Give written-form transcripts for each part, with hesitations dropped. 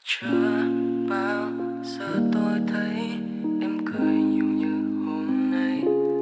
Chưa bao giờ tôi thấy em cười nhiều như hôm nay.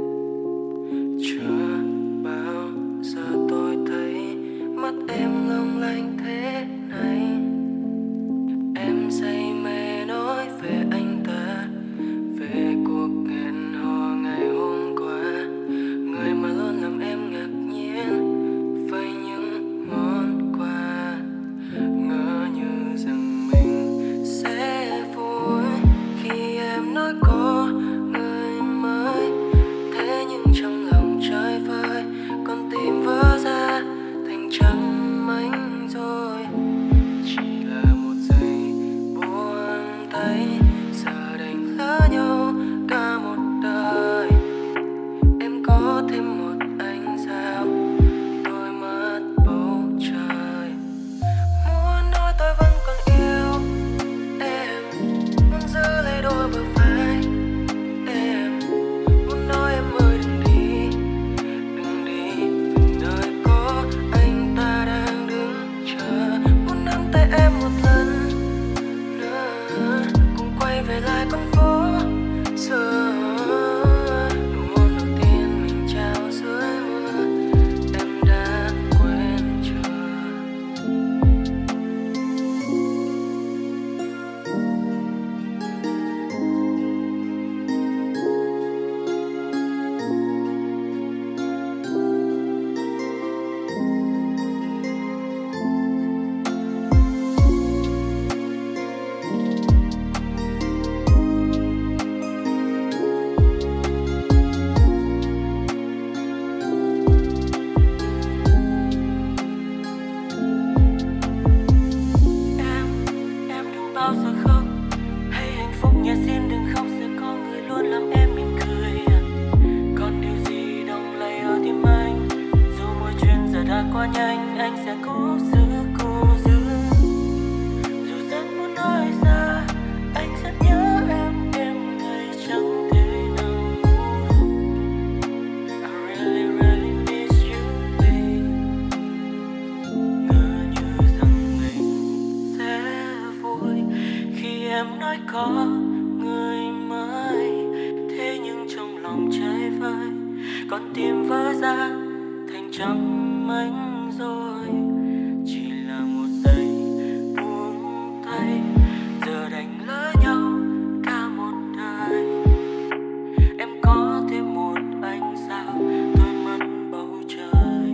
Chưa bao giờ tôi thấy mắt em long lanh thế này. Em say mê nói về anh ta, về cuộc hẹn hò ngày hôm qua. Người mà luôn làm em ngạc nhiên với những món quà. Ngỡ như rằng mình sẽ vui khi em nói có người mới. Thế nhưng trong lòng chơi vơi, con tim vỡ ra thành trắng mảnh rồi. Chỉ là một giây buông tay, giờ đành lỡ nhau cả một đời. Em có thêm một anh sao tôi mất bầu trời. Muốn nói tôi vẫn còn yêu em, muốn giữ lấy đôi bờ vai em. Muốn nói em ơi đừng đi, đừng đi về nơi có anh ta đang đứng chờ. Muốn nắm tay em một lần nữa, cùng quay về lại con phố xưa. Nụ hôn đầu tiên mình trao dưới mưa, em đã quên chưa? Em đừng bao giờ khóc, hãy hạnh phúc nhé, xin đừng khóc, sẽ có người luôn làm em mỉm cười. Còn điều gì đông lay ở tim anh, dù mọi chuyện giờ đã qua nhanh, anh sẽ cố giữ, cố giữ. Dù rất muốn nói ra, anh rất nhớ em ngày chẳng thể nào ngủ được. I really, really miss you, babe. Ngỡ như rằng mình sẽ vui khi em nói có người mới. Thế nhưng trong lòng trái vơi, con tim vỡ ra thành trắng mảnh rồi. Chỉ là một giây buông tay, giờ đành lỡ nhau cả một đời. Em có thêm một anh sao tôi mất bầu trời.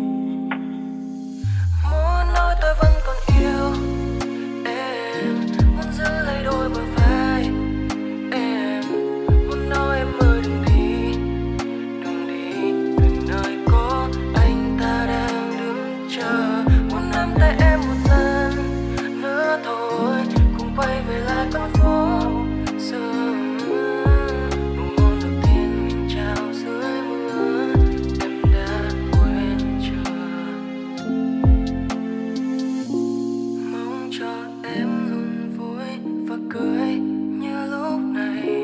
Muốn nói tôi vẫn còn yêu em, muốn giữ lấy đôi bờ vai em. Muốn nói em ơi đừng đi, đừng đi về nơi có anh ta đang đứng chờ. Muốn nắm tay em một lần nữa thôi, cùng quay về lại con phố xưa. Nụ hôn đầu tiên mình trao dưới mưa, em đã quên chưa? Mong cho em luôn vui và cười như lúc này,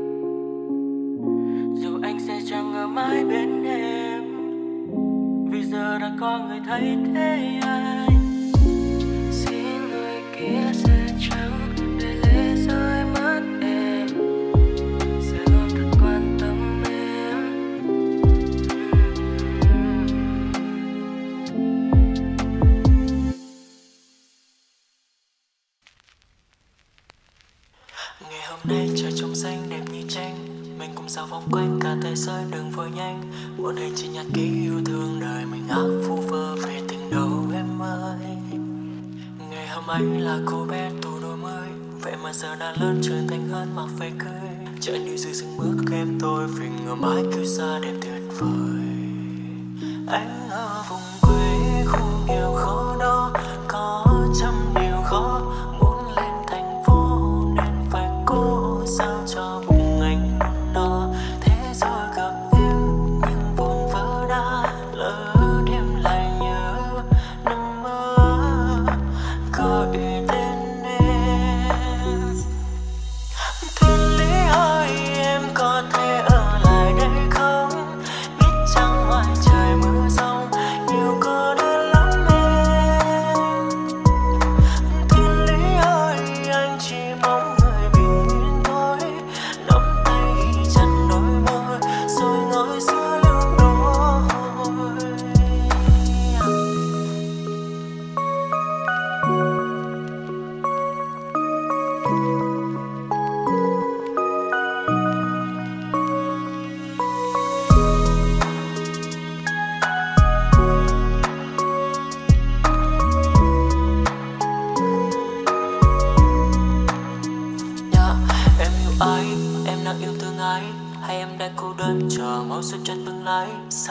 dù anh sẽ chẳng ở mãi bên em, vì giờ đã có người thay thế anh. Xin người kia sẽ chẳng để lệ rơi mắt em, sẽ luôn thật quan tâm em. Ngày hôm nay trời trong xanh đẹp như tranh, mình cùng sao vòng quanh cả thế giới đường vội nhanh. Một hành trình nhật ký yêu thương đời mình ác vu vơ về tình đầu em ơi. Ngày hôm ấy là cô bé tuổi đôi mươi, vậy mà giờ đã lớn trưởng thành hơn mặc phải cười. Chợ như dưới rừng bước em tôi vì ngờ mãi kêu xa đẹp tuyệt vời. Anh ở vùng quê khu nghèo khó đó, có trăm điều khó. Muốn lên thành phố nên phải cố sao cho bụng anh luôn no. Thế rồi gặp em nhưng vụn vỡ đã lỡ đêm lại nhớ nằm mơ gọi tên em. Thiên lý ơi em có thể ở lại đây không? Biết chăng ngoài trời mưa rông nhiều cô đơn lắm em.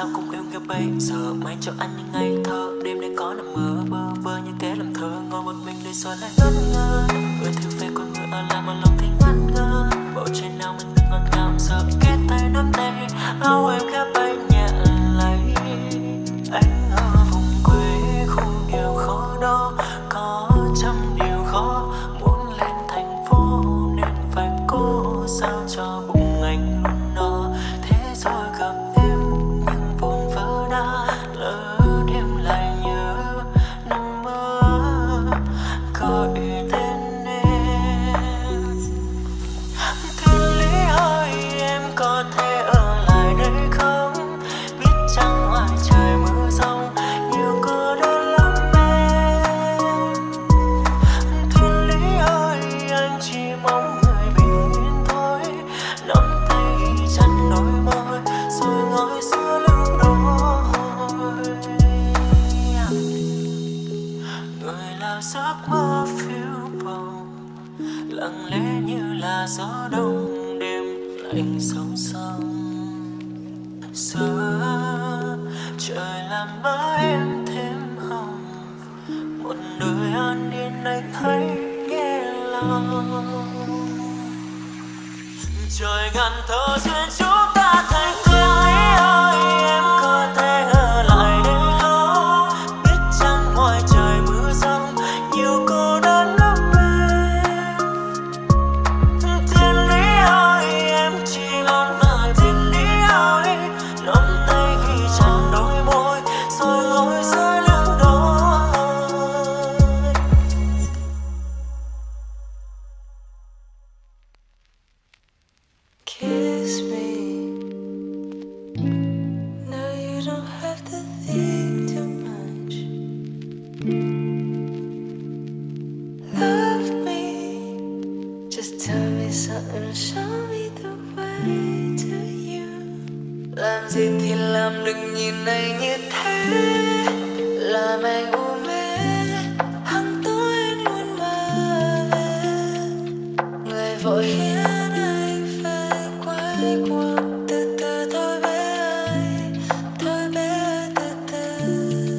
sao cũng yêu nghe bây giờ. Mang cho anh những ngày thơ, đêm nay có nằm mơ bơ vơ như kẻ làm thơ. Ngồi một mình để xoa lại ngất ngơ, người thư về con người ở lại mà lòng thấy ngẩn ngơ. Bầu trời nào mình ngọt ngào giờ kết tay nắm tay, áo em khẽ bay nhẹ lấy. Anh ở vùng quê không điều khó đó, có trăm điều khó. Muốn lên thành phố nên phải cố sao cho bụng anh luôn no. Thế rồi gặp em nhưng vụn vỡ đã lỡ đêm lại nhớ nằm mơ gọi tên em. Thiên lý ơi em có thể ở lại đây không? Biết chăng ngoài trời mưa giông nhiều cô đơn lắm em. Thiên lý ơi anh chỉ mong người bình yên thôi. Nắm tay chặt đôi môi rồi ngồi giữa lưng đôi. Người là giấc mơ phiêu bồng, lặng lẽ như là gió đông đêm lạnh sông sông. Giờ trời làm má em thêm hồng, một đời an yên anh hãy nghe lòng. Trời ngàn thơ duyên chúng ta thành thiên lý ơi em có thể ở lại đây không? Biết chăng ngoài trời mưa giông nhiều cô đơn lắm em. Thiên lý ơi em chỉ mong là thiên lý ơi nắm tay khi chặt đôi môi rồi ngồi dưới lưng đôi. Kiss me. No, you don't have to think too much. Love me. Just tell me something, show me the way to you. Làm gì thì làm, đừng nhìn anh như thế. Làm anh u mê, hằng tối anh luôn mơ về. Người vội khiến anh phải quay cuồng. Từ từ thôi bé ơi, thôi bé ơi, từ từ.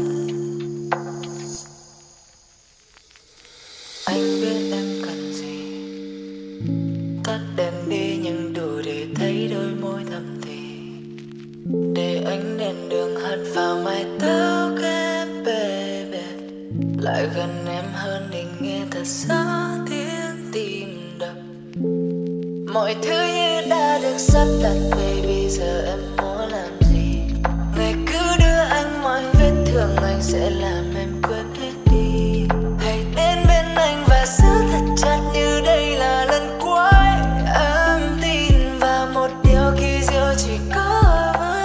Anh biết em cần gì, tắt đèn đi nhưng đủ để thấy đôi môi thầm thì. Để ánh đèn đường hắt vào mái tóc em baby. Lại gần em hơn để nghe thật rõ tiếng tim đập. Mọi thứ như đã được sắp đặt baby, giờ em muốn làm gì? Ngày cứ đưa anh mọi vết thương, anh sẽ làm em quên hết đi. Hãy đến bên anh và giữ thật chặt như đây là lần cuối. Em tin vào một điều kỳ diệu chỉ có với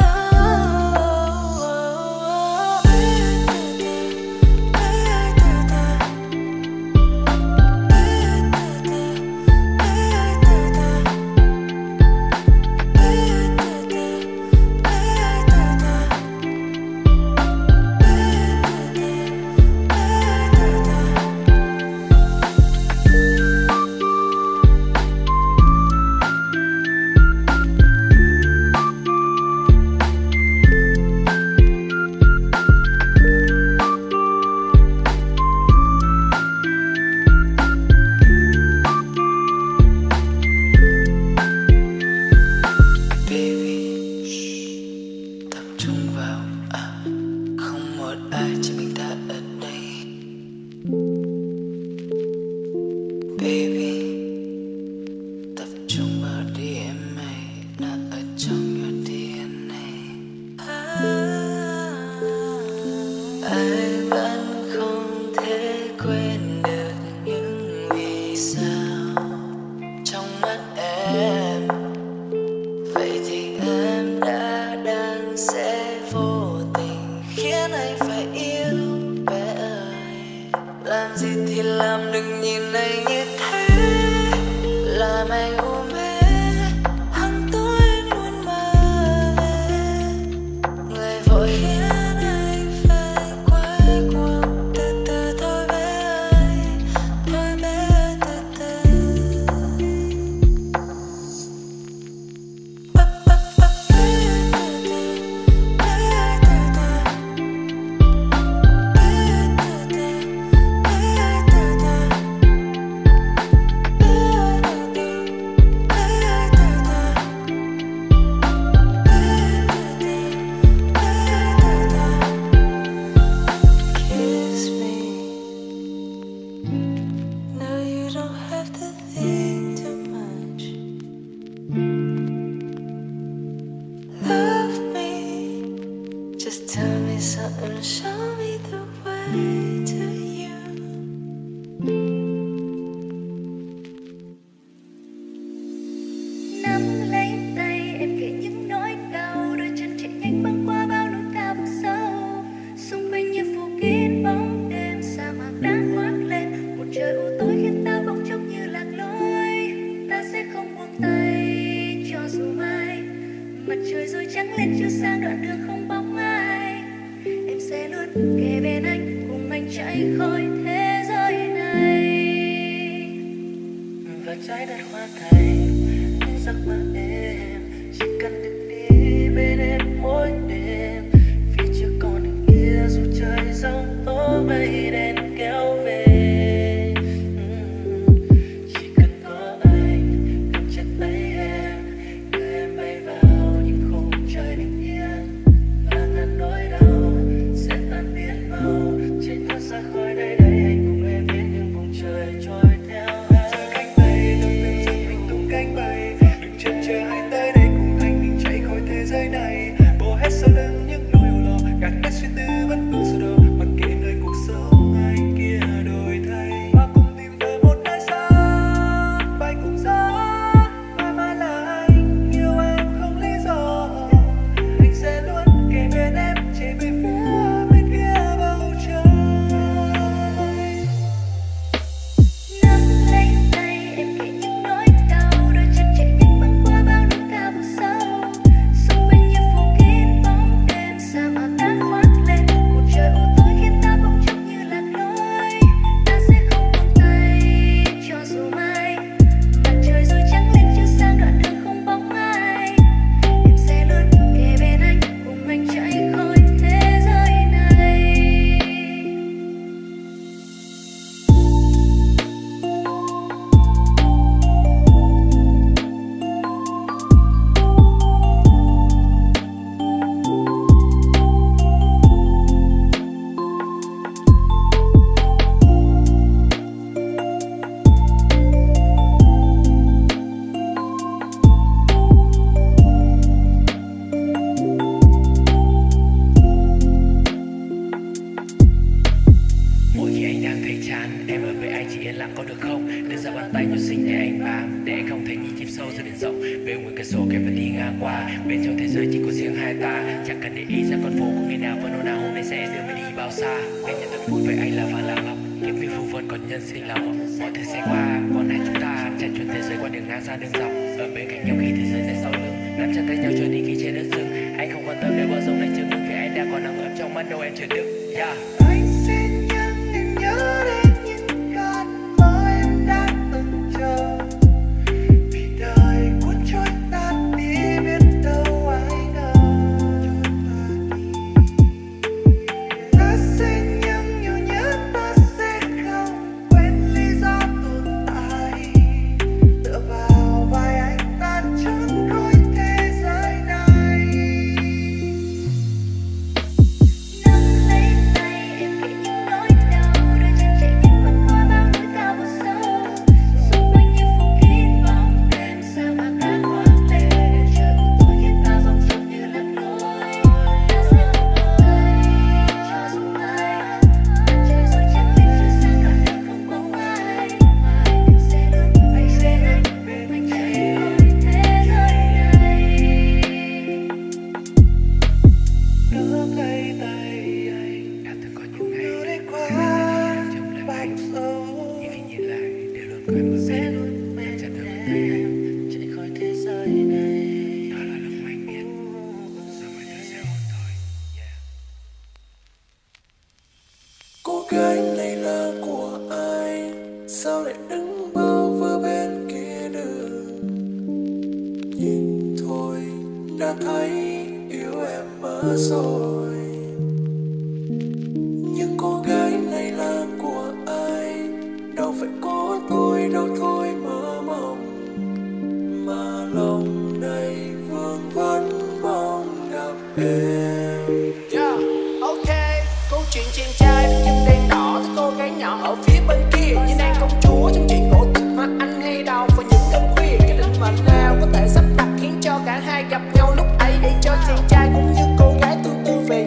Gặp nhau lúc ấy để cho chàng trai cũng như cô gái tương tư về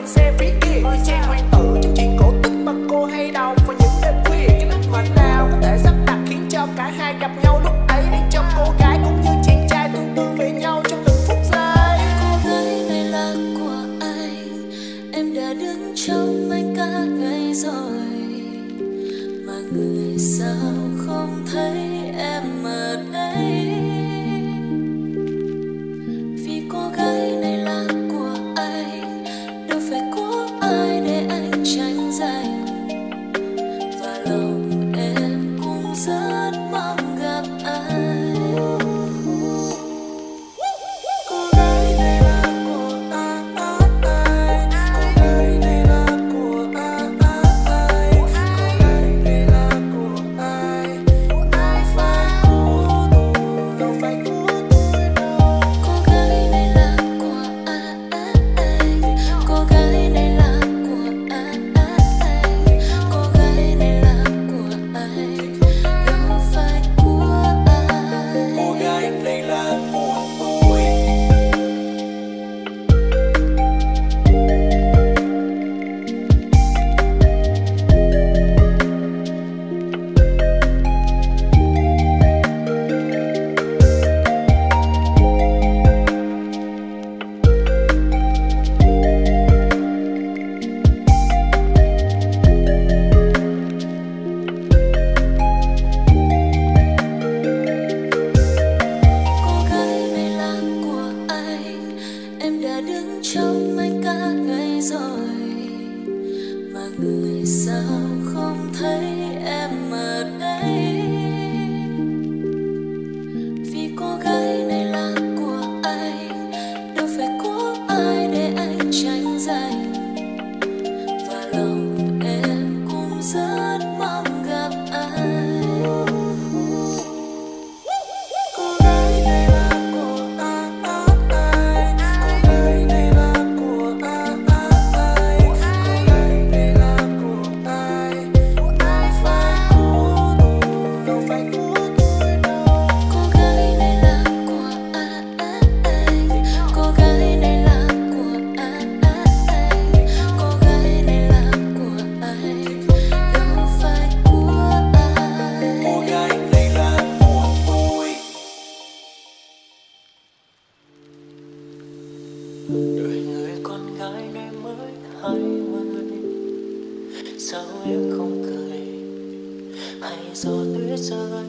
trên xe phía kia như trang hoàng tử trong chuyện cổ tích mà cô hay đọc vào những đêm khuya. Cái định mệnh nào có thể sắp đặt khiến cho cả hai gặp nhau lúc ấy, để cho cô gái cũng như chàng trai tương tư về nhau trong từng phút giây. Cô gái này là của anh, em đã đứng trong anh cả ngày rồi, mà người sao không thấy em ở đây. Vì cô gái này là của anh, đâu phải của ai để anh tranh giành, và lòng em cũng rất mong gặp anh. Cô gái này là của ai, cô gái này là của ai, cô gái này là của ai, ai phải của tôi, đâu phải của tôi đâu. Cô gái này là của anh, cô gái này là của anh, cô gái này là của anh, đâu phải của ai. Cô gái này là của tôi. Cô gái này là của anh, em đã đứng trong anh cả ngày rồi, mà người sao không thấy em ở đây. Vì cô gái này là của anh, đâu phải của ai để anh tranh giành, và lòng em cũng rất mong gặp anh. Cô gái này là của ai, cô gái này là của ai, cô gái này là của ai phải của tôi, đâu phải của tôi đâu. Cô gái này là của anh, cô gái này là của anh, cô gái này là của anh, đâu phải của ai. Cô gái này là của tôi. Đời người con gái này mới 20, sao em không cười, hay gió tuyết rơi,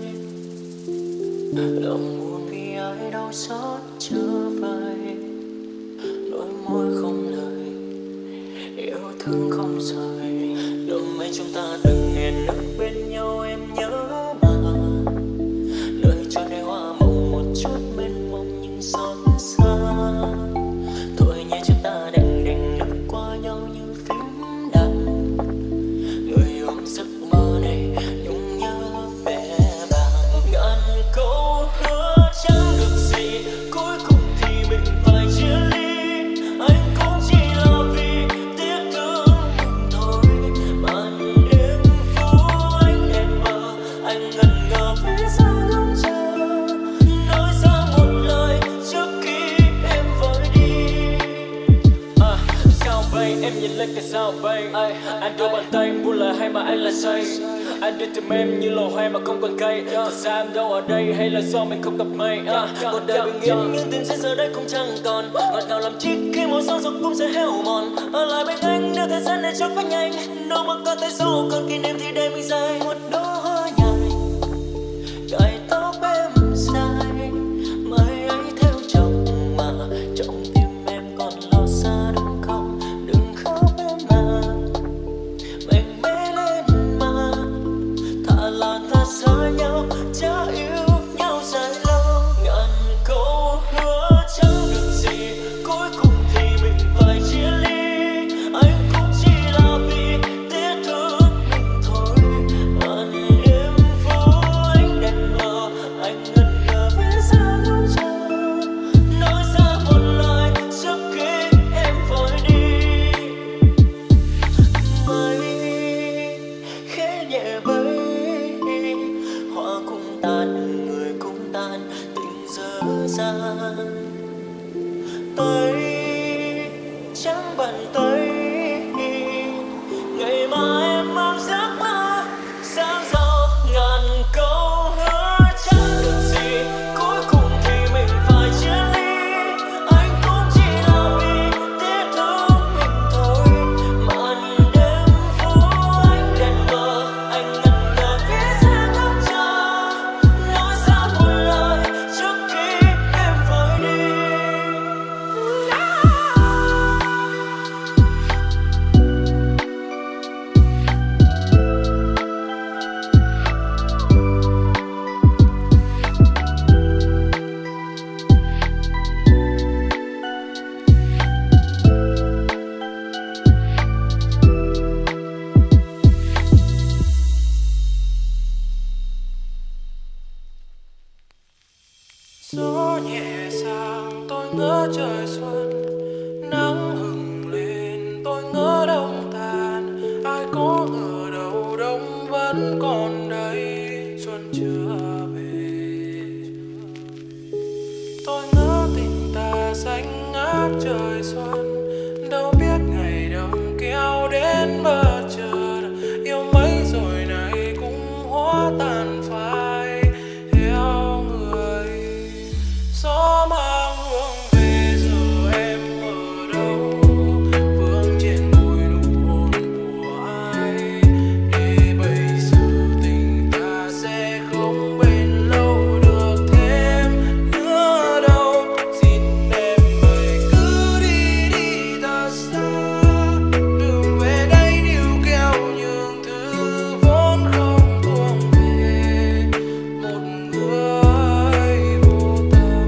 lòng buồn vì ai đau xót trở về, đôi môi không lời, yêu thương không rời. Đừng mấy chúng ta từng hẹn ước bên nhau, em nhớ mà đời cho để hoa mộng một chút mênh mông nhưng xót xa. Thôi nhé chúng ta đành lướt qua nhau như phím đàn, người ôm giấc mơ này nhung nhớ vẻ vàng. Ngàn câu hứa chẳng được gì, cuối cùng thì mình phải chia ly. Anh cũng chỉ là vì tiếc thương mình thôi. Màn đêm phố ánh đèn mờ, anh ngần ngơ phía sau ngóng chờ, nói ra một lời trước khi em vội đi. Sao vậy em nhìn lên cái sao vậy? Anh đưa bàn tay buông lời hay mà anh là say? Anh đi tìm em như lò hoa mà không còn cây. Thật ra em đâu ở đây hay là do mình không gặp mây? Một đời bình yên nhưng tim sẽ giờ đây cũng chẳng còn. Ngọt ngào làm chi khi màu son rồi cũng sẽ héo mòn. Ở lại bên anh nếu thời gian này trôi quá nhanh, đâu mà có thể sau còn kỷ niệm thì để mình dài. Một đóa hoa nhài cài tóc em dài, mai ấy theo chồng mà trong tim em còn lo xa đúng không? Đừng khóc em mà, mạnh mẽ lên mà, thà là ta xa nhau chả yêu nhau dài lâu. Ngàn câu hứa chẳng được gì, cuối cùng thì mình phải chia ly. Anh cũng chỉ là vì tiếc thương mình thôi. Màn đêm phố ánh đèn mờ, anh ngần ngơ phía xa ngóng chờ, nói ra một lời trước khi em vội đi. Mây khẽ nhẹ bay, hoa cũng tàn, người cũng tan, tình dở dang. Tay trắng bàn tay ngỡ trời xuân nắng hừng lên, tôi ngỡ đông tàn. Ai có ngờ đâu đông vẫn còn đây, xuân chưa về. Tôi ngỡ tình ta xanh ngát trời xuân, đâu biết ngày đông kéo đến bờ trời. Yêu mấy rồi này cũng hóa tàn phai theo người. Gió mang hương về giờ em ở đâu, vương trên môi nụ hôn của ai. Để bây giờ tình ta sẽ không bền lâu được thêm nữa đâu. Xin em hãy cứ đi đi thật xa, đừng về đây níu kéo những thứ vốn không thuộc về một người vô tâm.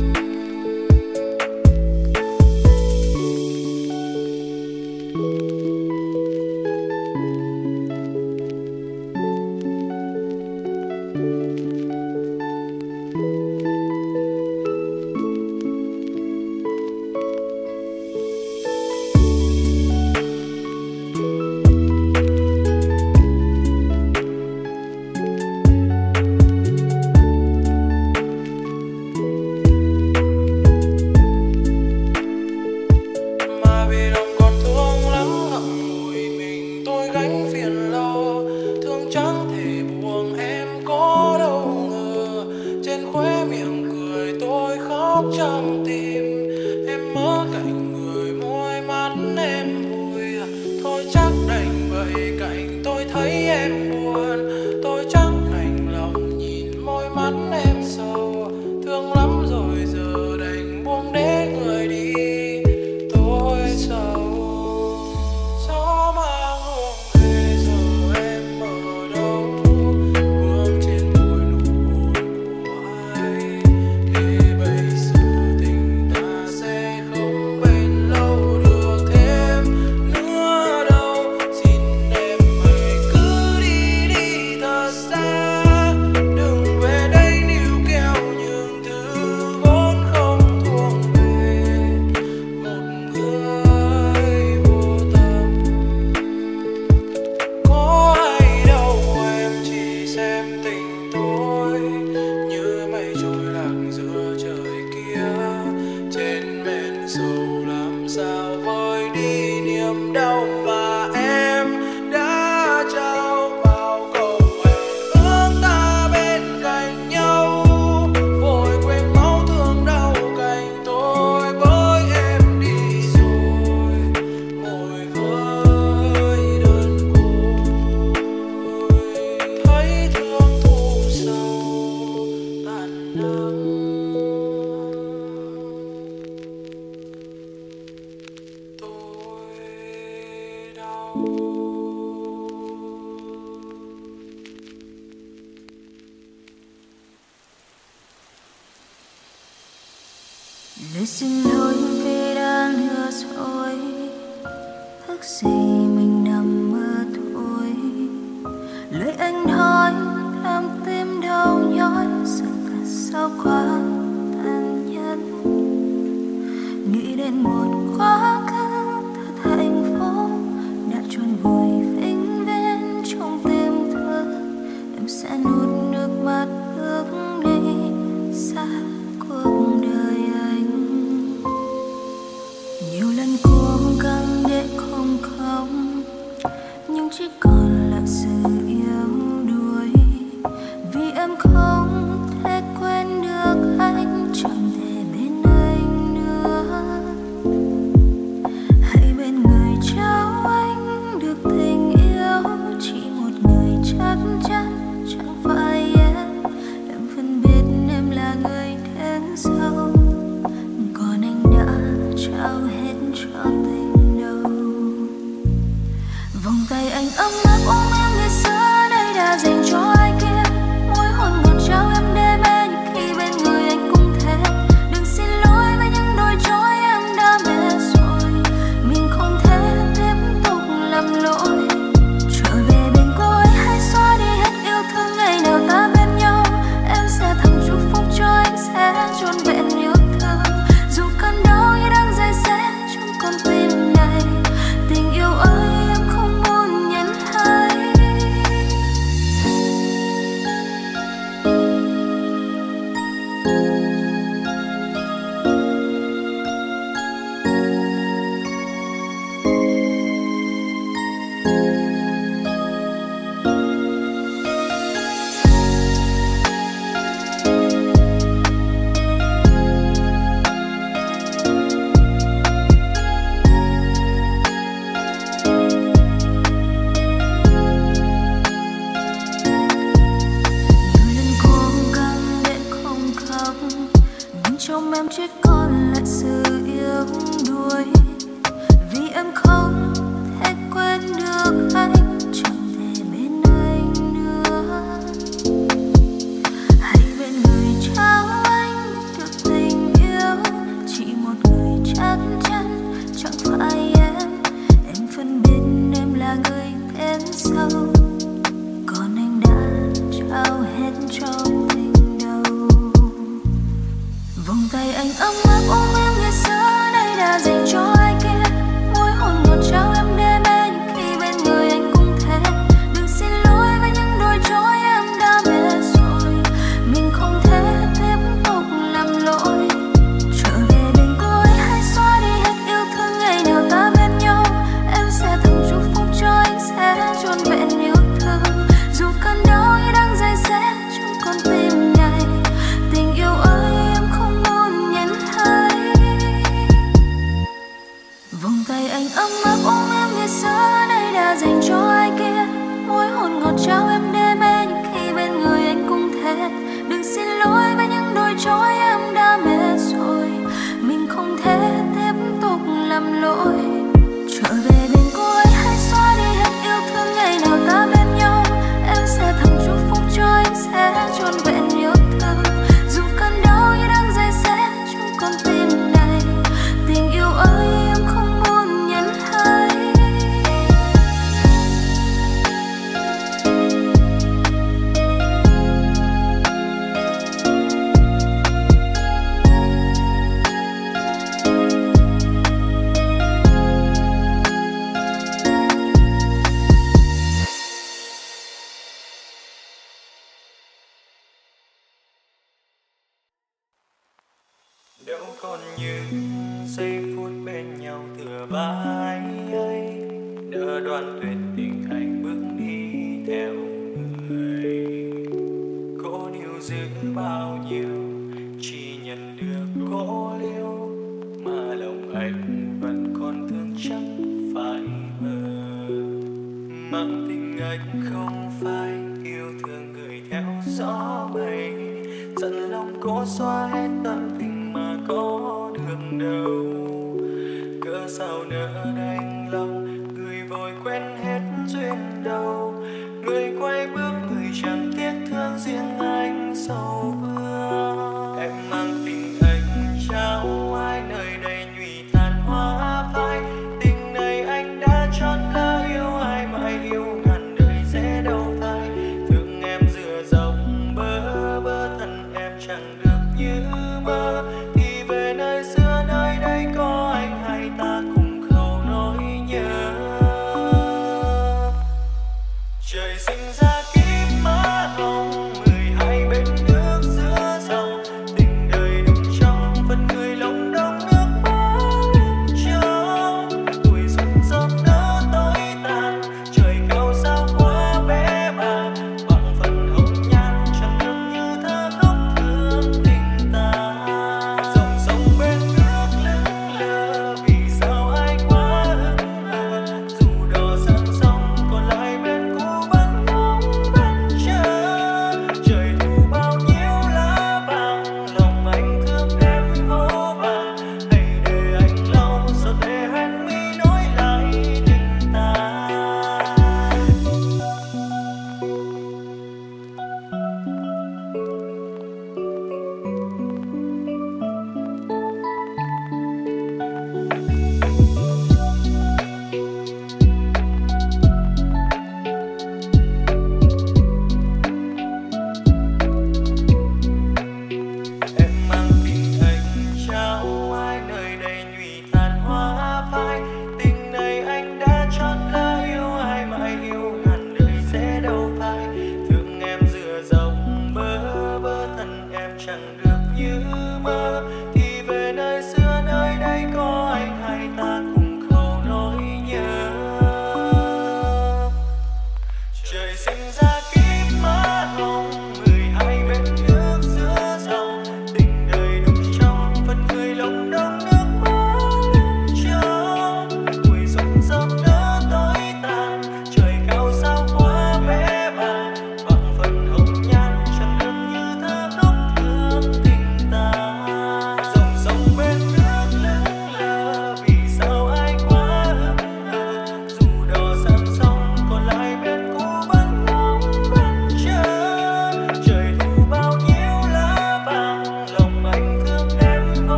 Mà vì lòng còn thương lắm ngậm ngùi mình tôi gánh phiền lo, thương chẳng thể buông em có đâu ngờ. Trên khóe miệng cười tôi khóc trong tim, em ở cạnh người môi mắt em vui. Thôi chắc đành vậy cạnh tôi thấy em buồn, tôi chẳng đành lòng nhìn môi mắt em sầu. Thương lắm rồi giờ đành buông để người đi, tôi sầu. Gió mang hương về giờ em ở đâu, vương trên môi nụ hôn của ai. Để bây giờ tình ta sẽ không bền lâu được thêm nữa đâu. Xin em hãy cứ đi đi thật xa, đừng về đây níu kéo những thứ vốn không thuộc về một người vô tâm. Có ai đâu em chỉ xem tình tôi như mây trôi lạc giữa trời kia. Trên men sầu làm sao vơi đi niềm đau mà em đã trao vào câu hẹn ước ta bên cạnh nhau. Vội quên máu thương đau cạnh tôi với em đi rồi, ngồi với đơn côi. Thấy thương thu sầu tàn nắng, tôi đau. Lời xin lỗi vì đã lừa dối, ước gì mình nằm mơ thôi. Lời anh nói làm tim đau nhói, sợ cả sao quá tàn nhẫn. Nghĩ đến một quá khứ thật hạnh phúc đã chôn vùi vĩnh viễn trong tim thương. Em sẽ nuốt nước mắt bước đi xa cuộc đời anh. Nhiều lần cố gắng để không khóc, chỉ còn lại sự yếu đuối, vì em không thể quên được anh, chẳng thể bên anh nữa. Hãy bên người trao anh được tình yêu, chỉ một người chắc chắn chẳng phải em phân biệt em là người đến sau, còn anh đã trao hết trong tình đầu. Vòng tay anh ấm áp ôm em như xưa nay đã dành cho ai kia, môi hôn ngọt trao em đêm những khi bên người anh cũng thế. Đừng xin lỗi với những đôi chối em đã mệt rồi, mình không thể tiếp tục làm lỗi. Trở về bên cô ấy hãy xóa đi hết yêu thương ngày nào ta bên nhau, em sẽ thầm chúc phúc cho anh sẽ trọn vẹn yêu thương. Dù cơn đau như đang dày xéo trong con tim này, tình yêu ơi em không muốn nhận thấy. Vòng tay anh ấm áp ôm em như xưa nay đã dành cho ai kia, môi hôn ngọt trao em đêm những khi bên người anh cũng thế. Đừng xin lỗi với những đôi chối em đã mệt rồi, mình không thể tiếp tục làm lỗi. Trở về bên cô ấy hãy xóa đi hết yêu thương ngày nào ta bên nhau, em sẽ thầm chúc phúc cho anh sẽ trọn vẹn yêu thương. Dù cơn đau như đang dày xéo trong con tim này, tình yêu ơi em không muốn nhận thấy. Đâu còn những giây phút bên nhau thừa vai ấy, đỡ đoạn tuyệt tình anh bước đi theo người. Cô níu giữ bao nhiêu chỉ nhận được cô liêu, mà lòng anh vẫn còn thương chẳng phải mơ. Mang tình anh không phải yêu thương người theo gió mây, dặn lòng cố xóa hết tâm tình mà có đường đâu. Cớ sao nỡ đành lòng người vội quên hết duyên đâu, người quay bước người chẳng tiếc thương riêng anh sầu vương. Em mang tình anh trao ai nơi đây nhụy tàn hoa phai, tình này anh đã chót lỡ yêu ai mãi yêu ngàn đời sẽ đâu phai. Thương em dựa dòng bơ vơ thân em chẳng được như mơ, thì về nơi xưa nơi đây có anh hay ta cùng khâu nối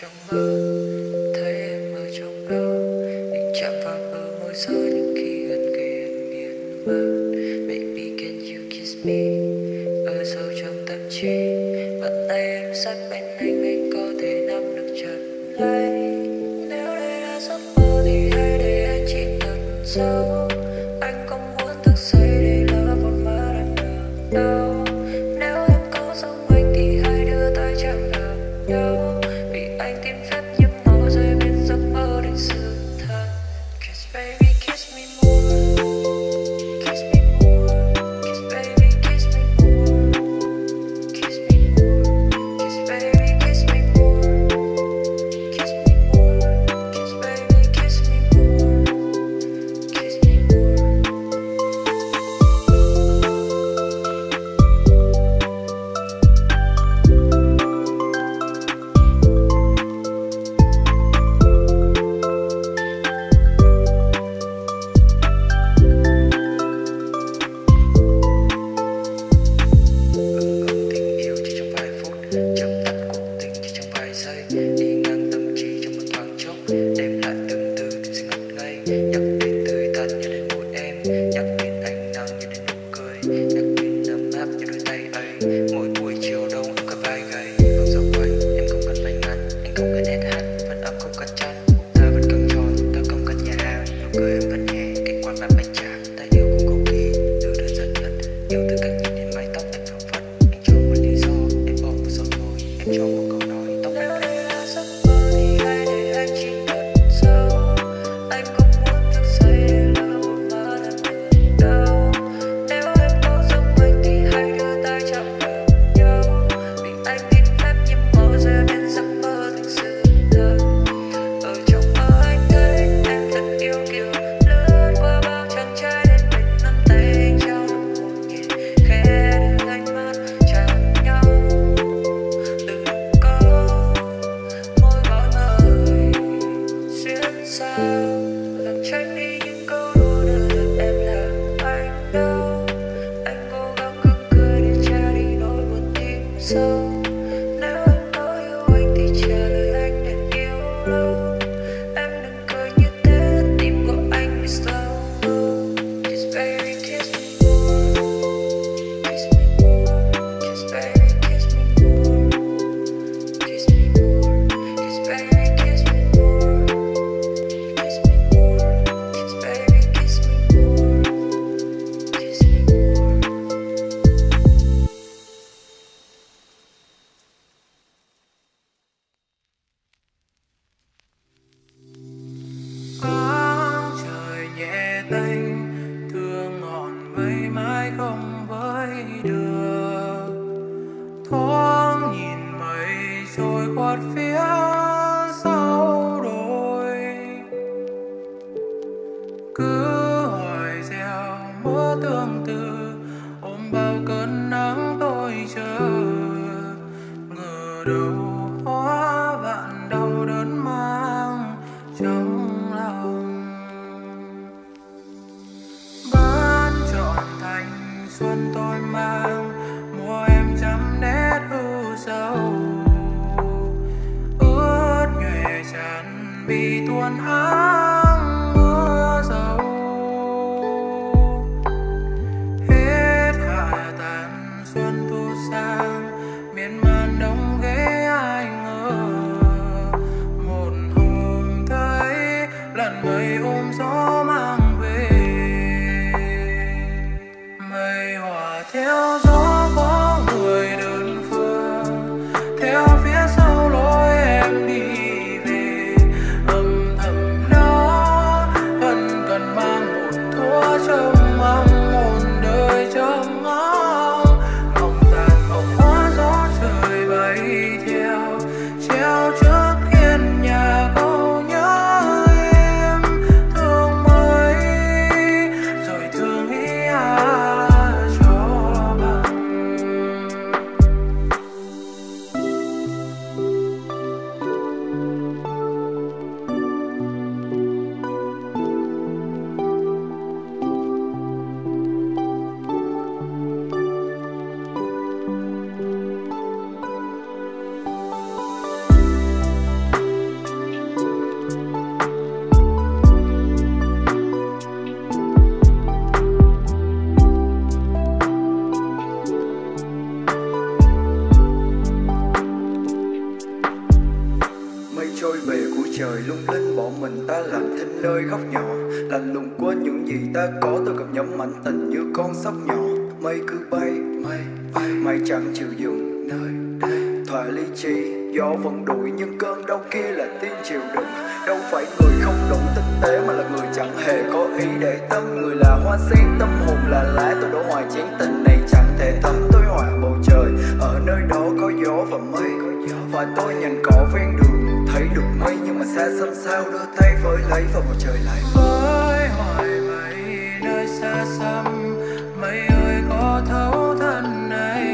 trong mơ, thấy em ở trong đó, định chạm vào bờ môi gió nhưng khi gần kề em biến mất. Baby can you kiss me, ở sâu trong tâm trí, bàn tay em sát bên anh có thể nắm được chặt lấy. Nếu đây là giấc mơ thì hãy để anh chỉ thật sâu, anh không muốn thức dậy để lỡ một má em được đâu. Nếu em có giống anh thì hãy đưa tay chạm vào nhau, vì anh tìm phép nhiễm màu rơi bên giấc mơ đến sự thật. Kiss baby kiss me more, kiss me more, kiss baby kiss me more, kiss me more, kiss baby kiss me more, kiss me more, kiss baby kiss me more, kiss me more. Tình yêu chỉ trong vài phút, chấm tắt cuộc tình chỉ trong vài giây, đi ngang tâm trí trong một thoáng chốc, đêm lại từng từ tìm sự ngất ngây. Nhắc đến tươi tắn như đến môi em, nhắc đến ánh nắng như đến nụ cười, nhắc đến ấm áp như đôi tay ấy. Mỗi buổi chiều đông em có vai gầy, vòng dạo quanh em không cần may ngắn, anh không cần hát hát, vẫn ấm không cần chăn, ta vẫn căng tròn, ta không cần nhà hàng, nụ cười em vẫn nhẹ, cảnh quan bàn bánh trà, ta yêu cùng cầu kỳ, từ đơn giản nhất, yêu từ cách nhìn đến mái tóc em phảng phất. Anh cho một lý do, em bỏ một dòng thôi, em cho một câu nói tóc em đây là giấc mơ thì hãy để anh chỉ thật sâu, anh không muốn thức dậy để lỡ một má em được đâu. Nếu em có giống anh thì hãy đưa tay chạm vào nhau, vì anh tìm phép nhiễm màu rơi bên giấc mơ thành sự thật. Ở trong mơ anh thấy em thật yêu kiều, lướt qua bao chàng trai đến bên nắm tay anh trao nụ hôn nhẹ, khẽ đưa ánh mắt chạm nhau. Đừng có môi gọi mời xuyên sao, làm tránh đi những câu đùa đưa được em làm anh đau. Anh cố gắng gượng cười để che đi nỗi buồn tim sâu. Nếu em có yêu anh thì trả lời anh để yêu lâu. Em đừng cười như thế, tim của anh bị slow. Kiss baby kiss me more, kiss me more, kiss baby kiss me more, kiss me more, kiss baby kiss me more, kiss me more, kiss baby kiss me more, kiss me more. Áng trời nhẹ tênh, thương ngọn mây mãi không với được. Thoáng nhìn mây trôi quạt phía sau đồi, cứ hoài gieo mơ tương tư, ôm bao cơn nắng tôi chờ. Ngờ đâu hóa vạn đau đớn mang trong lòng. Bán trọn thành xuân tôi mang, mùa em trăm nét ưu sầu. Ướt nhòe tràn vì tuôn áng mưa dầu. Hết hạ tàn xuân thu sang, miên man đông ghế ai ngờ. Một hôm thấy làn mây ôm gió mang về, mây hòa theo gió có người đơn phương, theo phía sau lối em đi về. Âm thầm đó nơi góc nhỏ, lạnh lùng quên những gì ta có. Tôi cầm nhắm mạnh tình như con sóc nhỏ. Mây cứ bay, mây chẳng chịu dừng nơi đây. Thoại ly chi, gió vẫn đuổi nhưng cơn đau kia là tiếng chịu đựng. Đâu phải người không đủ tinh tế mà là người chẳng hề có ý để tâm. Người là hoa sen, tâm hồn là lá. Tôi đổ hoài chén tình này chẳng thể thấm. Tôi hòa bầu trời, ở nơi đó có gió và mây. Và tôi nhìn cỏ ven đường, thấy được mây nhưng mà xa xăm sao đưa tay với lấy vào bầu trời lại. Với hoài mây nơi xa xăm, mây ơi có thấu thân này,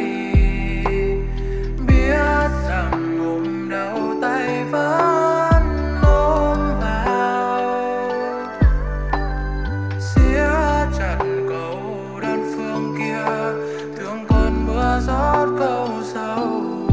biết rằng ôm đau tay vẫn ôm vào, siết chặt cầu đơn phương kia, thương cơn mưa rót câu sâu.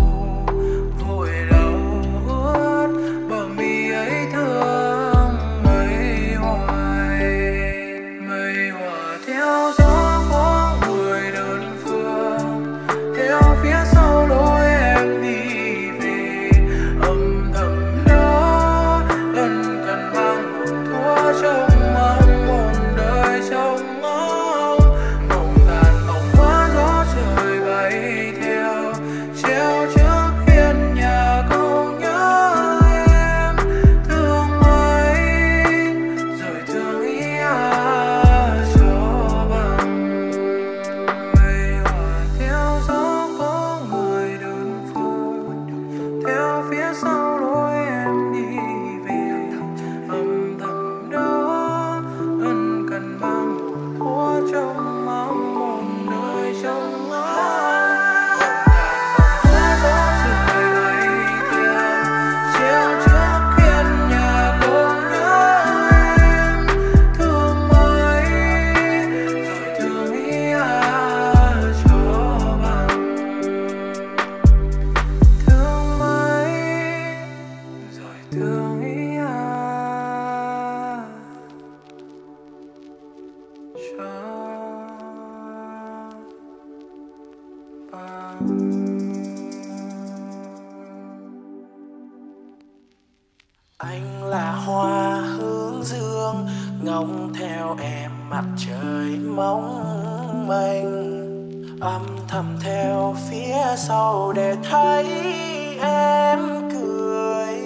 Anh là hoa hướng dương, ngóng theo em mặt trời mong manh, âm thầm theo phía sau để thấy em cười.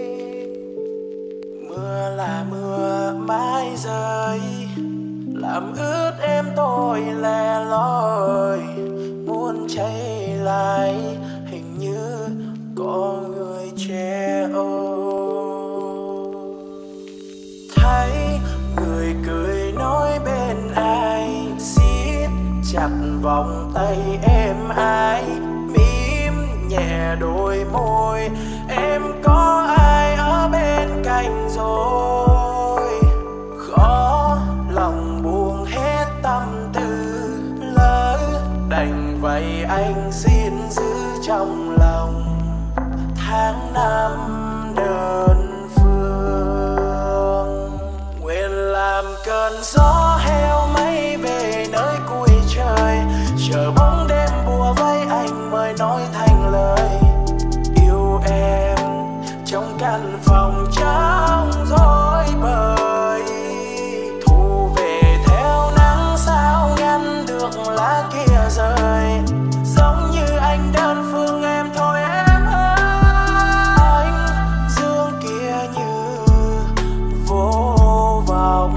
Mưa là mưa mãi rơi, làm ướt em tôi lẻ loi, muốn cháy lại hình như có người che ô. Thấy người cười nói bên ai, siết chặt vòng tay em ai, mím nhẹ đôi môi, em có ai ở bên cạnh rồi. Khó lòng buông hết tâm tư, lỡ đành vậy anh xin giữ trong lòng tháng năm đơn phương. Nguyện làm cơn gió heo mây về nơi cuối trời, chờ bóng đêm bùa vây anh mới nói thành lời yêu em trong căn phòng trắng rối bời. Thu về theo nắng sao ngăn được lá kia rơi, giống như anh đơn phương em thôi em ơi. Anh dương kia như vô vọng.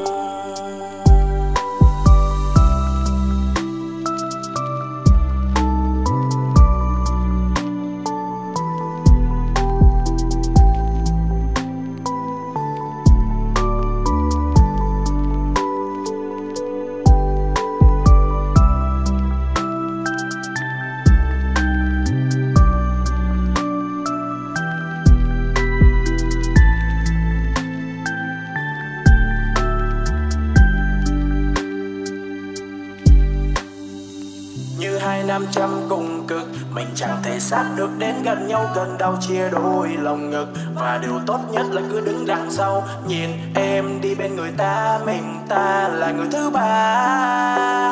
Như 2 năm trăm cùng cực, mình chẳng thể sát được đến gần nhau, gần đau chia đôi lòng ngực. Và điều tốt nhất là cứ đứng đằng sau, nhìn em đi bên người ta, mình ta là người thứ ba.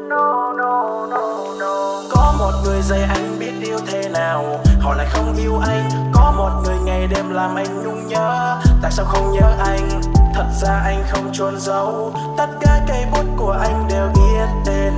Có một người dạy anh biết yêu thế nào, họ lại không yêu anh. Có một người ngày đêm làm anh nhung nhớ, tại sao không nhớ anh? Thật ra anh không chôn giấu, tất cả cây bút của anh đều viết tên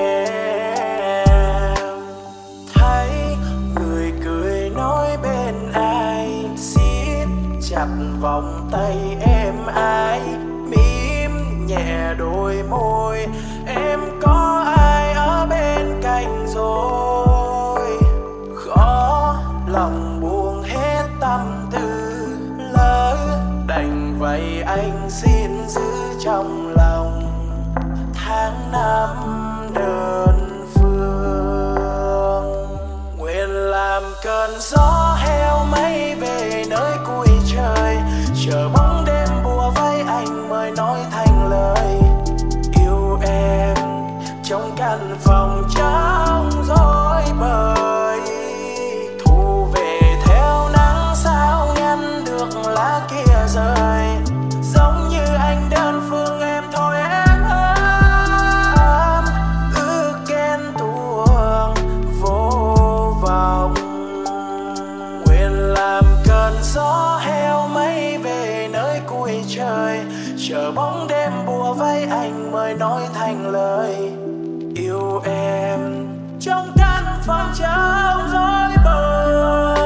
em. Thấy người cười nói bên ai, siết chặt vòng tay em ai, mím nhẹ đôi môi, em có ai ở bên cạnh rồi. Khó lòng buông hết tâm tư, lỡ đành vậy anh xin giữ trong lòng tháng năm đơn phương. Nguyện làm cơn gió heo mây về nơi cuối trời, chờ bóng đêm bùa vây anh mới nói thành lời yêu em. Trong căn phòng trắng rối bời, thu về theo nắng sao ngăn được lá kia rơi. Giống như anh đơn phương em thôi em ấm, ước ghen tuông vô vọng. Nguyện làm cơn gió heo mây về nơi cuối trời, chờ bóng đêm bùa vây anh mới nói thành lời yêu em. Trong căn phòng trắng rối bời,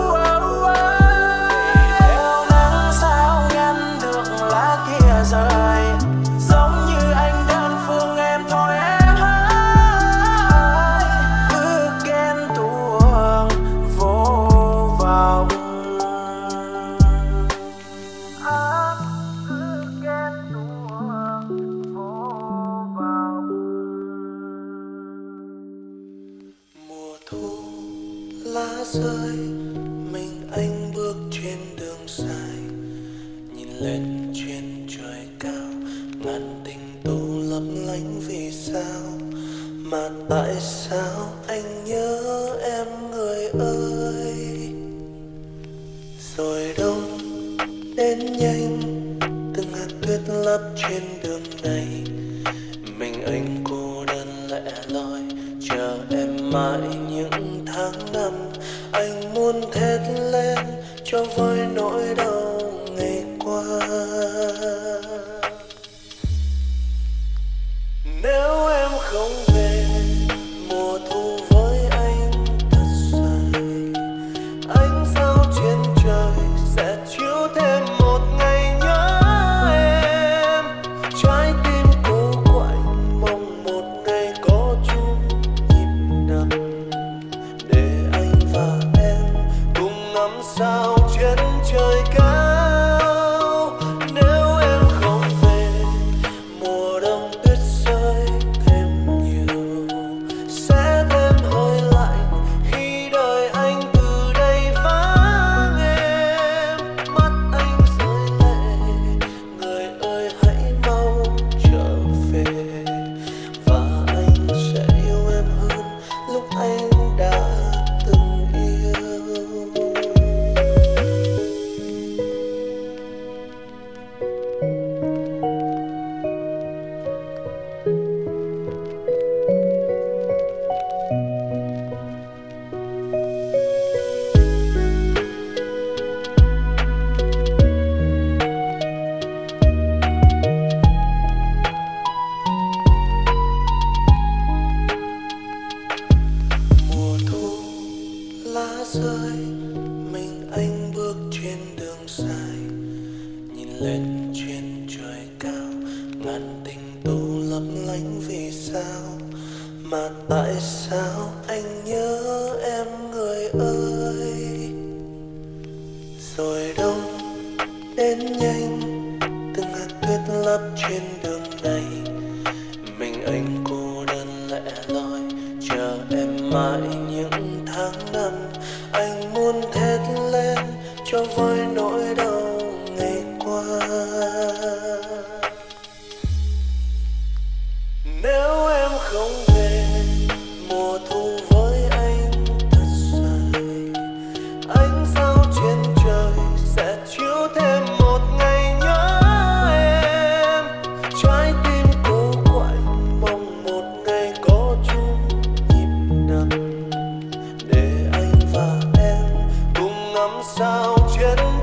theo nắng sao ngăn được lá kia rơi. Giống như anh đơn phương em thôi em hỡi, ước ghen tuông vô vọng. Ước ghen tuông vô vọng. Mùa thu lá rơi, mình anh bước trên đường dài, nhìn lên trên trời cao, ngàn tình tú lấp lánh vì sao. Mà tại sao anh nhớ em người ơi. Rồi đông đến nhanh, từng hạt tuyết lấp trên đường này, mình anh cô đơn lẻ loi chờ em mãi những tháng năm. Anh muốn thét lên cho vơi nỗi đau ngày qua. Nếu em không về, mùa thu với anh thật dài. Ánh sao trên trời sẽ chiếu thêm một ngày nhớ em. Trái tim cô quạnh mong một ngày có chung nhịp đập, để anh và em cùng ngắm sao trên trời cao. Nếu em không về, mùa đông tuyết rơi thêm nhiều, sẽ thêm hơi lạnh khi đời anh từ đây vắng em. Mắt anh rơi lệ, người ơi hãy mau trở về, và anh sẽ yêu em hơn lúc anh đã từng yêu. Mùa thu lá rơi, mình anh bước trên đường dài, nhìn lên trên trời cao, ngàn tình tú lấp lánh vì sao. Mà tại sao anh nhớ em người ơi. Rồi đông đến nhanh, từng hạt tuyết lấp trên đường này, mình anh cô đơn lẻ loi chờ em mãi những tháng năm. Anh muốn thét lên cho vơi nỗi đau ngày qua. Nếu em không về, mùa thu với anh thật dài. Ánh sao trên trời sẽ chiếu thêm một ngày nhớ em. Trái tim cô quạnh mong một ngày có chung nhịp đập, để anh và em cùng ngắm sao trên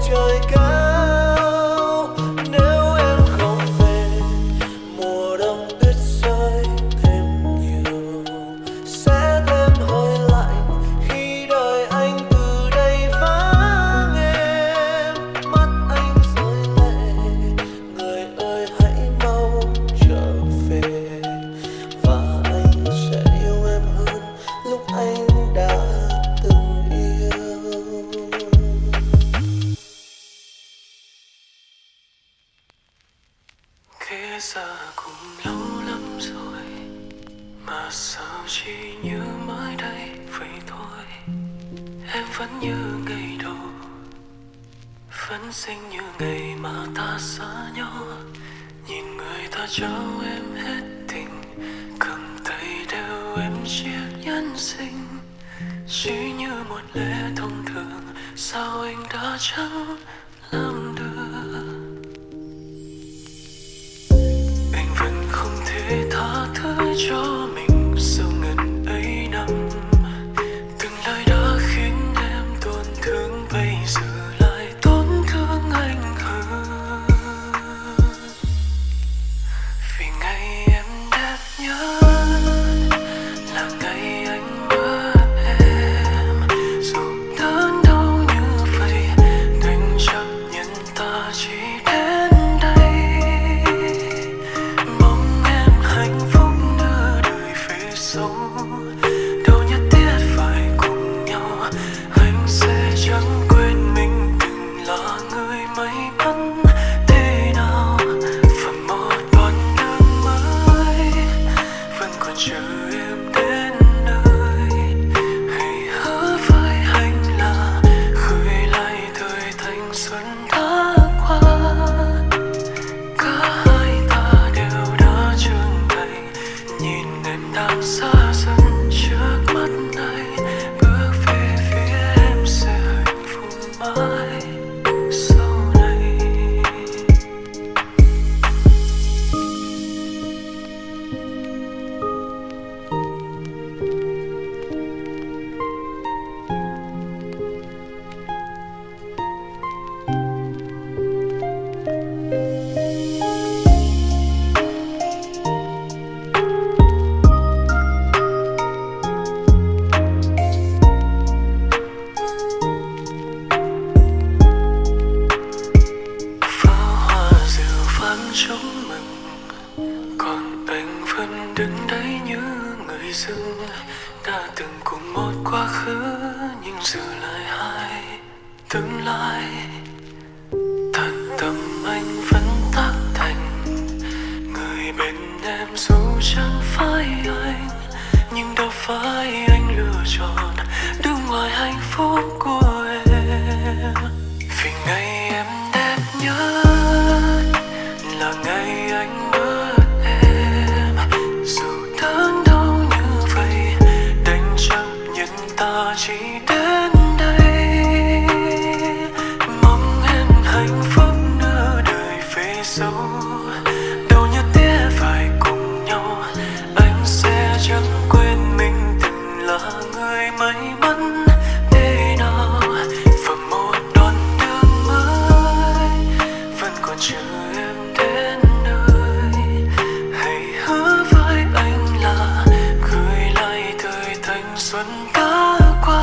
vẫn như ngày đầu, vẫn xinh như ngày mà ta xa nhau. Nhìn người ta trao em hết tình, cầm tay đeo em chiếc nhẫn xinh. Chỉ như một lẽ thông thường, sao anh đã chẳng làm được. Anh vẫn không thể tha thứ cho mình sau ngần ấy năm. Từng lời đã khiến em tổn thương, bây giờ lại tổn thương anh hơn. Vì ngày em đẹp nhất là ngày anh mất em. Dù đớn đau như vậy, đành chấp nhận ta chỉ đến đây. Mong em hạnh phúc nửa đời về sau, đâu nhất thiết phải cùng nhau. Anh sẽ chẳng quên mình từng là người may mắn thế nào. Và một đoạn đường mới vẫn còn chờ em đến nơi. Hãy hứa với anh là khơi lại thời thanh xuân đã qua. Cả hai ta đều đã trưởng thành, nhìn em đang xa dần trước mắt này. Bước về phía em sẽ hạnh phúc mãi sau này. Pháo hoa rượu vang chúc mừng, còn anh vẫn đứng đấy như người dưng. Đã từng cùng một quá khứ, nhưng giờ lại hai tương lai. Thật tâm anh vẫn tác thành người bên em, dù chẳng phải anh, nhưng đâu phải anh lựa chọn đứng ngoài hạnh phúc của em. Vì ngày em đẹp nhất là ngày anh mất em. Dù đớn đau như vậy, đành chấp nhận ta chỉ đến đây. Mong em hạnh phúc nửa đời về sau, đâu nhất thiết phải cùng nhau. Anh sẽ chẳng quên mình từng là người may mắn thế nào. Và một đoạn đường mới vẫn còn chờ em đến nơi. Hãy hứa với anh là gửi lại thời thanh xuân đã qua.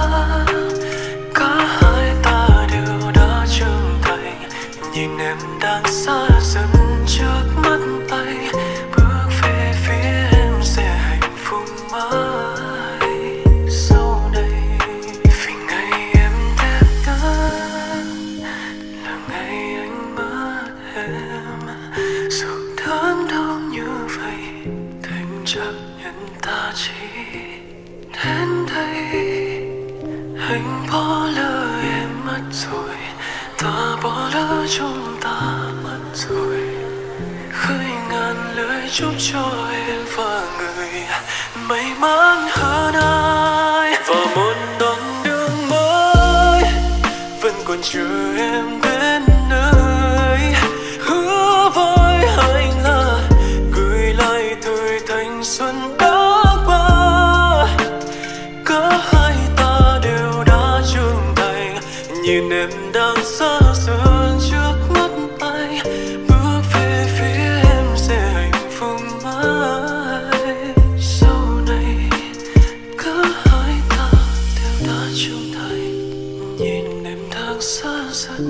Cả hai ta đều đã trưởng thành, nhìn em đang xa dần trước mắt anh. Bước về phía em sẽ hạnh phúc mãi sau này. Vì ngày em đẹp nhất là ngày anh mất em. Dù đớn đau như vậy, đành chấp nhận ta chỉ đến đây. Anh bỏ lỡ em mất rồi, ta bỏ lỡ chúng ta mất rồi. Khơi ngàn lời chúc cho em và người may mắn hơn ai. Và một đoạn đường mới vẫn còn chờ em đến nơi. Hứa với anh là gửi lại thời thanh xuân đã qua. Cả hai ta đều đã trưởng thành, nhìn em đang xa dần trước mắt anh. Bước về phía em sẽ hạnh phúc mãi sau này. Cả hai ta đều đã trưởng thành, nhìn em đang xa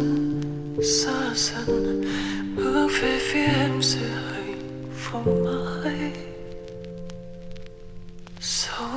dần. Bước về phía em sẽ hạnh phúc mãi sau